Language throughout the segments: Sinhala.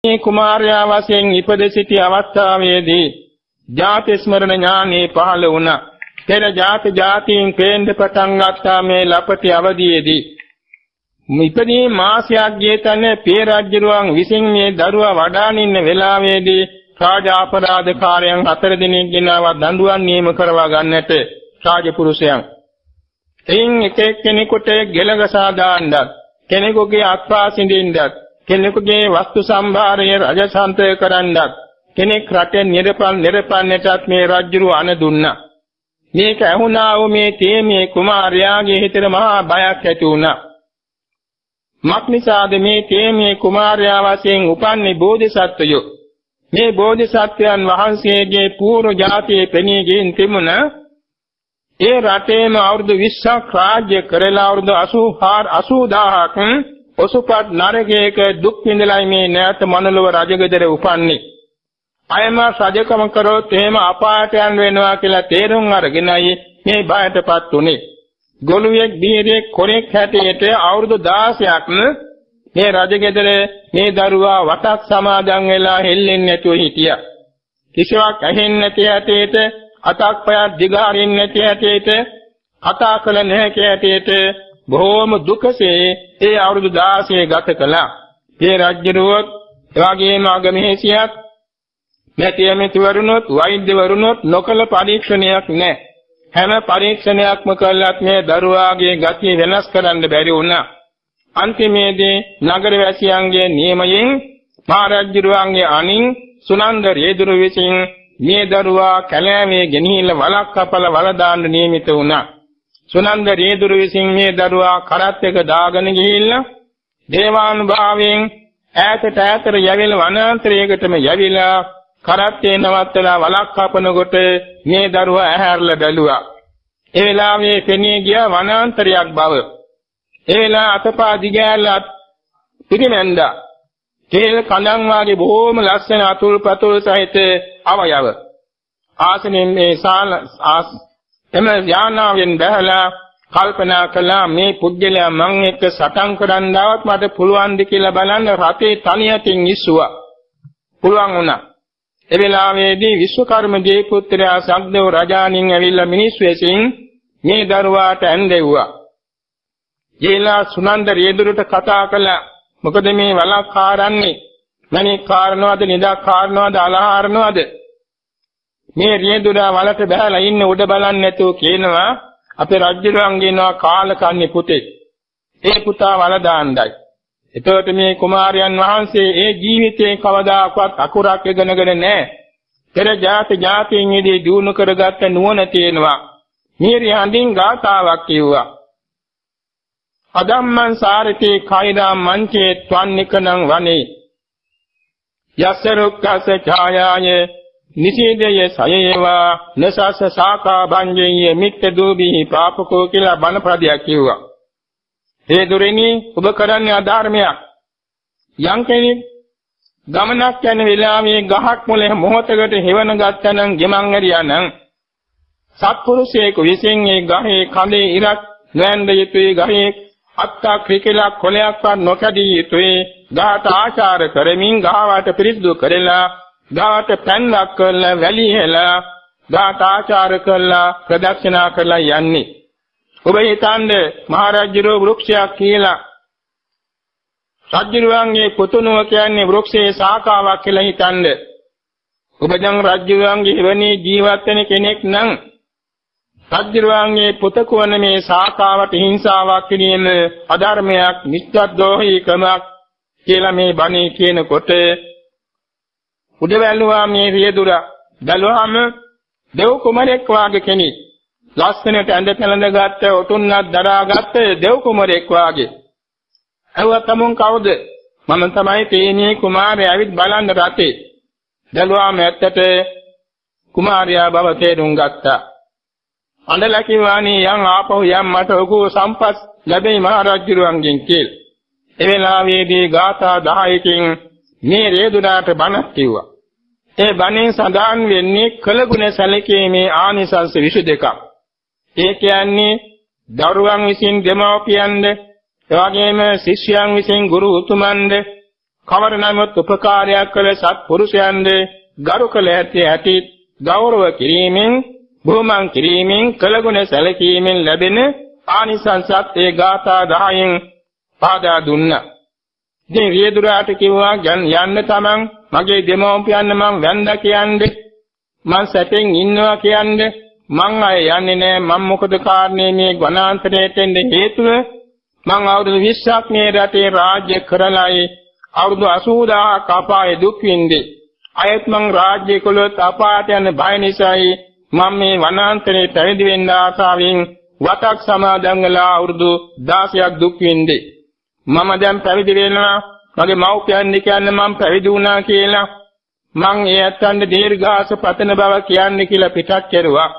මේ කුමාරයා වශයෙන් ඉපද සිටි අවස්ථාවේදී ජාති ස්මරණ ඥානෙ පහළ වුණා. පෙර ජාතීන් පේන්න පටන් ගත්තා මේ ලපටි අවදීයේදී. ඉපදී මාසයක් ගියතන පිය රජුරුවන් විසින් මේ දරුවා වඩාන ඉන්න වෙලාවේදී රාජ අපරාධකාරයන් 4 දිනක් ගෙනාවා දඬුවම් නියම කරවා ගන්නට රාජපුරුෂයන්. එයින් එක එක්කෙනෙකුට ගෙලගසා දාන්නත්, කෙනෙකුගේ අත්පා සිඳින්නත්, කෙනෙකුගේ වස්තු සම්භාරය රජසන්තය කරන්නත්, කෙනෙක් රටේ නිරපන්නටත් මේ රජුරු අණ දුන්නා. මේක ඇහුණා වූ මේ තේමේ කුමාරයාගේ හිතේ මහා බයක් ඇති වුණා. මක්නිසාද මේ තේමේ කුමාරයා වශයෙන් උපන්නේ බෝධිසත්වයෝ. මේ බෝධිසත්වයන් වහන්සේගේ පූර්ව ජාතියේ පෙනී ගින් තිබුණ ඒ රටේම අවුරුදු 20ක් රාජ්‍ය කරලා අවුරුදු 80000ක් ඔසුපත් නරකයක දුක් විඳලා මේ නැවත මනලව රජගෙදර උපන්නේ. අයම රජකම කරොත් එහෙම අපායට යන්න වෙනවා කියලා තේරුම් අරගෙනයි මේ බයටපත් උනේ. ගොළුෙක් බීරෙක් කොරෙක් හැටියට අවුරුදු 16ක් මේ රජගෙදර මේ දරුවා වටක් සමාදන් වෙලා හෙල්ලෙන්නේ නැතුව හිටියා. කිසිවක් ඇහෙන්නේ නැති හැටියට, අතක් පයක් දිගාරින්නේ නැති හැටියට, කතා කළ නැහැ හැටියට බොහෝම දුකසේ ඒ අවුරුදු 16 ගත කළා. මේ රජුරුවත් එවාගේම අගමහේසියක් මෙතිවරුණොත් වෛද්‍යවරුණොත් නොකල පරීක්ෂණයක් නැහැ. හැම පරීක්ෂණයක්ම කළත් මේ දරුවාගේ ගතිය වෙනස් කරන්න බැරි වුණා. අන්තිමේදී නගර වැසියන්ගේ නියමයෙන් මහරජුරුවන්ගේ අණින් සුනන්ද රේදුරු විසින් මේ දරුවා කැලෑවේ ගෙනහිල්ලා වලක් කපලා වල දාන්න නියමිත වුණා. සුනන්ද රේදුරු විසින් මේ දරුවා කරත් එක දාගෙන ගිහිල්ලා දේවානුභාවයෙන් ඈතට යවිල වනාන්තරයකටම යවිලා කරත්තේ නවත්තලා වලක් කපනකොට මේ දරුවා ඇහැරලා බැලුවා. ඒ වෙලාවේ පෙනී ගිය වනාන්තරයක් බව. ඒ වෙලාව අතපා දිගෑරලා පිරිමැන්දා. තේල් කඳන් වාගේ බොහෝම ලස්සන අතුල්පතුල් සහිත අවයව. ආසනෙන් මේ එම යානාවෙන් බැලලා කල්පනා කළා මේ පුද්ගලයා මං එක්ක සටන් කරන්නවත් මට පුළුවන්ද කියලා බලන්න රතේ තනියටින් ඉස්සුවා. පුළුවන් වුණා. ඒ වෙලාවේදී විශ්වකර්ම දේපුත්‍රයා සක්දේව රජාණන් ඇවිල්ලා මිනිස් වෙසින් මේ දරුවාට ඇඳෙව්වා. ජීලා සුනන්ද රේදුරුට කතා කළා. මොකද මේ වලක් කාරන්නේ? මණික් කාරනවද, නිදක් කාරනවද, අලහාරනවද? මේ රේදුරා වලට බහලා ඉන්න උඩ බලන්නේ නැතුව කියනවා අපේ රජුරුවන්ගේ නවා කාලකන්ණි පුතේ. ඒ පුතා වල දාන්නයි. එතකොට මේ කුමාරයන් වහන්සේ ඒ ජීවිතේ කවදාකවත් අකුරක් ඉගෙනගෙන නැහැ. පෙර ජාතීන්ගෙදී දිනු කරගත්ත නුවණ තියෙනවා. මීරි හඳින් ගාථාවක් කිව්වා. අදම්මං සාරිතේ කයිදා මංචේ ත්වන්නිකනං වනේ. යස්සරුක්කස ඡායාය නිසීදයේ සයේවා නසස සාකා භංජයේ මිත්ත දූබී පාපකෝ කියලා බණ පදයක් කිව්වා. ඒ දුරිනි ඔබ කරන්නේ අධර්මයක්. යම් කෙනෙක් ගමනක් යන වෙලාවේ ගහක් මුල මොහොතකට හෙවන ගත්තනම් ගෙමන් ඇරියානම් සත්පුරුෂයෙකු විසින් ඒ ගහේ කඳේ ඉරක් නැන්ද යුතුයි, ගහේ අත්තා ක්‍රිකලක් කොලයක්වත් නොකඩී යුතුයි. ගහට ආචාර කරමින් ගහවට පිරිසිදු කරලා ගහට පැන්ලක් කරලා වැලි හෙලා ගහට ආචාර කරලා ප්‍රදක්ෂිනා කරලා යන්නේ. ඔබ හිතන්නේ මහරජුරෝ වෘක්ෂයක් කියලා. රජුරුවන්ගේ පුතුණුව කියන්නේ වෘක්ෂයේ ශාඛාවක් කියලා හිතන්නේ. ඔබ දැන් රජුරුවන්ගේ එවැනි ජීවත් වෙන කෙනෙක් නම් රජුරුවන්ගේ පුතක වන මේ ශාඛාවට හිංසාවක් කිරීම අධර්මයක්, මිත්‍යාද්‍රෝහීකමක් කියලා මේ බණේ කියනකොට උඩවැළුවා මේ රියදුරා බැලුවාම දෙව් කුමරෙක් වාගේ කෙනෙක්. ලස්සනට ඇඳ පැළඳගත්ත ඔටුන්නක් දරාගත්ත දෙව් කුමරෙක් වාගේ. අවතමුන් කවුද? මම තමයි තේමේ කුමාරයා ඇවිත් බලන්න රටේ. බැලුවාම ඇත්තට කුමාරයා බව තේරුම් ගත්තා. අඬලා කිව්වානේ යන් ආපහු යම් මට ඔකෝ සම්පත් ලැබෙයි මහරජුරුවන්ගෙන් කියලා. ඒ වෙලාවේදී ගාථා 10කින් මේ රේදුනාට බණක් කිව්වා. ඒ බණෙන් සඳහන් වෙන්නේ කළගුණ සැලකීමේ ආනිසංස 22ක්. ඒ කියන්නේ දරුවන් විසින් දෙමව්පියන්ද, එවැගේම ශිෂ්‍යයන් විසින් ගුරු උතුමන්ද කවර නමුත් උපකාරයක් කළ සත්පුරුෂයන්ද ගරු කළ ඇති ගෞරව කිරීමෙන් බොහොමන් කිරීමෙන් කළගුණ සැලකීමෙන් ලැබෙන ආනිසංසත් ඒ ගාථා 10න් පාදා දුන්නා. ඉතින් රියදුරාට කිව්වා යන්න තමන් මගේ දෙමෝපියන් මං වැන්දා කියන්නේ මං සැපෙන් ඉන්නවා කියන්නේ මං අය යන්නේ නෑ මං මොකද කාරණේ මේ වනාන්තරයට එන්න හේතුව මං අවුරුදු 20ක් මේ රටේ රාජ්‍ය කරලායි අවුරුදු 80000ක් අපායේ දුක් විඳේ අයත් මං රාජ්‍ය කළොත් අපායට යන බය නිසායි මම මේ වනාන්තරේ පැවිදි වෙන්න ආසාවෙන් වතක් සමාදන් වෙලා අවුරුදු 16ක් දුක් විඳේ මම දැන් පැවිදි වෙනවා මගේ මව්පියන් කියන්නේ මම පැවිදි වුණා කියලා මං ඒ ඇත්තන්ට දීර්ඝාස පතන බව කියන්නේ කියලා පිටත් කෙරුවා.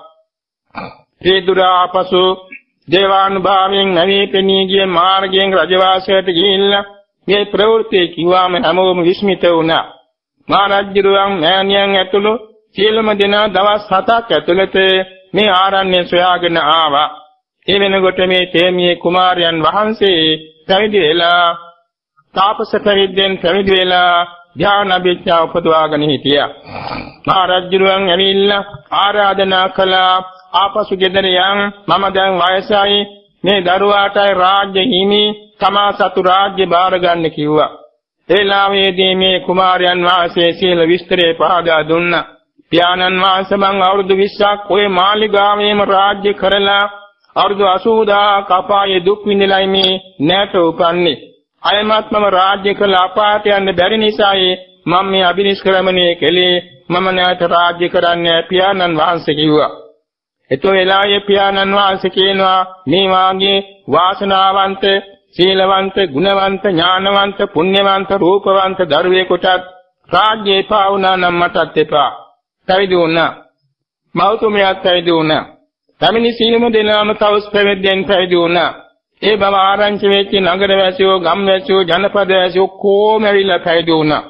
රියදුරා ආපසු දේවානුභාවයෙන් නැවී පෙනී ගිය මාර්ගයෙන් රජවාසයට ගිහිල්ලා මේ ප්‍රවෘත්ති කිව්වාම හැමෝම විස්මිත වුණා. මහරජුරුවන් මෑණියන් ඇතුළු සියලුම දෙනා දවස් 7ක් ඇතුළත මේ ආරණ්‍ය සොයාගෙන ආවා. ඒ වෙනකොට මේ තේමියේ කුමාරයන් වහන්සේ පැවිදි වෙලා තාපස පරිද්දෙන් පැවිදි වෙලා ධ්‍යාන අභිඥා උපදවාගෙන හිටියා. මහරජුරුවන් ඇවිල්ලා ආරාධනා කළා ආපසු ගෙදර යන් මම දැන් වයසයි මේ දරුවාටයි රාජ්‍ය හිමි තමා සතු රාජ්‍ය බාර ගන්න කිව්වා. ඒ ලාමේදී මේ කුමාරයන් වහන්සේ සීල විස්තරේ පහදා දුන්නා. පියාණන් වහන්සේ මං අවුරුදු 20ක් ඔය මාලිගාවේම රාජ්‍ය කරලා අවුරුදු 80000ක් අපායේ දුක් විඳලයි මේ නැට උපන්නේ. අයමත් මම රාජ්‍ය කළ අපායට යන්න බැරි නිසායි මම මේ අභිනිෂ්ක්‍රමණය කළේ මම නැවත රාජ්‍ය කරන්නේ පියාණන් වහන්සේ කිව්වා. එතෝ වෙලාවේ පියාණන් වහන්සේ කියනවා මේ වාගේ වාසනාවන්ත සීලවන්ත ගුණවන්ත ඥානවන්ත පුණ්‍යවන්ත රූපවන්ත දරුවෙකුටත් රාජ්‍ය එපා වුණා නම් මටත් එපා. පැවිදි වුණා. මෞතුමියත් පැවිදි වුණා. පැමිණි සීලම දෙනාම තවස් පැවිද්දෙන් පැවිදි වුණා. ඒ බව ආරංචි වෙච්ච නගරවැසියෝ ගම්වැසියෝ ජනපදවැසියෝ කොහොම ඇවිල්ලා පැවිදි වුණා.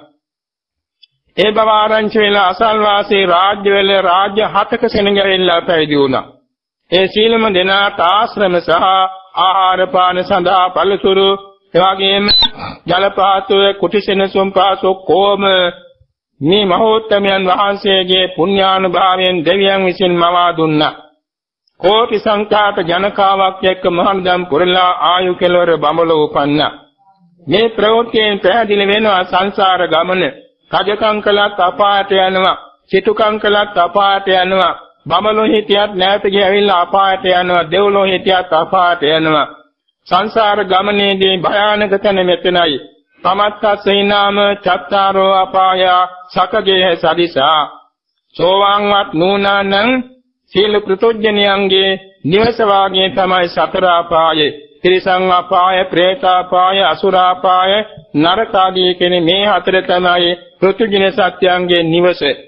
ඒ බව ආරංචි වෙලා අසල්වාසී රාජ්‍යවල රාජ්‍ය 7ක සෙනඟෙල්ලා පැවිදි වුණා. ඒ සීලම දෙනාට ආශ්‍රම සහ ආහාර පාන සඳහා පළතුරු එවාගෙම ජලපාතෝය කුටිසෙනසුම් පාසෝ කොම මේ මහෝත්තමයන් වහන්සේගේ පුණ්‍යානුභාවයෙන් දෙවියන් විසින් මවා දුන්නා. කෝටි සංඛ්‍යාත ජනකාවක් එක්ක මහානදම් පුරලා ආයු කෙලවර බඹල උපන්නා. මේ ප්‍රවෘත්තියෙන් පැහැදිලි වෙනවා සංසාර ගමන. කජකම් කළත් අපායට යනවා. සිටුකම් කළත් අපායට යනවා. බඹලෝ හිටියත් නැවත ගියවිලා අපායට යනවා. දෙව්ලෝ හිටියත් අපායට යනවා. සංසාර ගමනේදී භයානක තැන මෙතනයි. පමත්තස්සීනාම චත්තාරෝ අපාය සකගේ සදිසා. සෝවාන්වත් නූනානං සීල පෘතුජ්ජනියන්ගේ නිවස වාගේ තමයි සතර අපායේ. ත්‍රිසං අපාය, പ്രേත අපාය, අසුර අපාය, නරක ආදී කියන මේ හතර තමයි පෘතුජ්ජන සත්‍යයන්ගේ නිවස.